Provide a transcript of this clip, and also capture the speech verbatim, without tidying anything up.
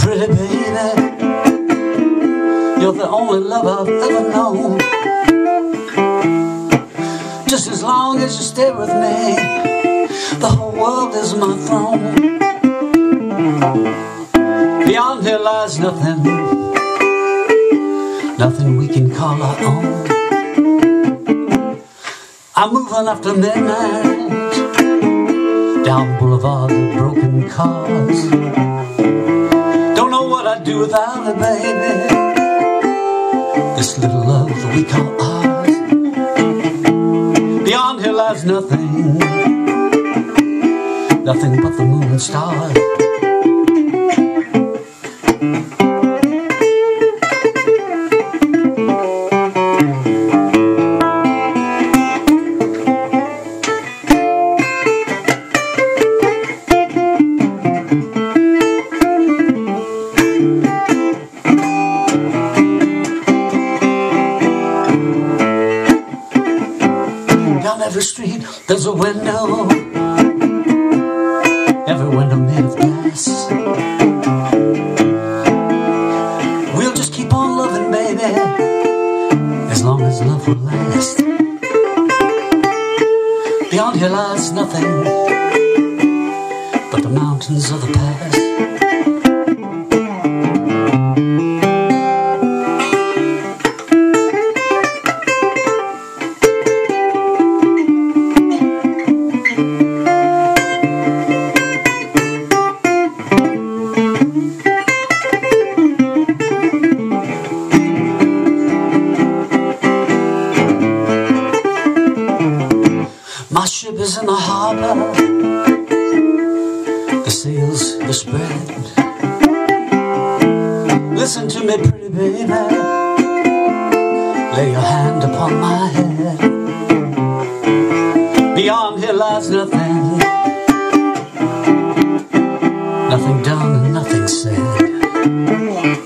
pretty baby, you're the only love I've ever known. Just as long as you stay with me, the whole world is my throne. Beyond here lies nothing, nothing we can call our own. I'm moving after midnight down boulevards of broken cars. Don't know what I'd do without it, baby, this little love that we call ours. Beyond here lies nothing, nothing but the moon and stars. Down every street there's a window, every window made of glass. We'll just keep on loving, baby, as long as love will last. Beyond here lies nothing but the mountains of the past. My ship is in the harbor, the sails are spread. Listen to me, pretty baby, lay your hand upon my head. Beyond here lies nothing, nothing done and nothing said.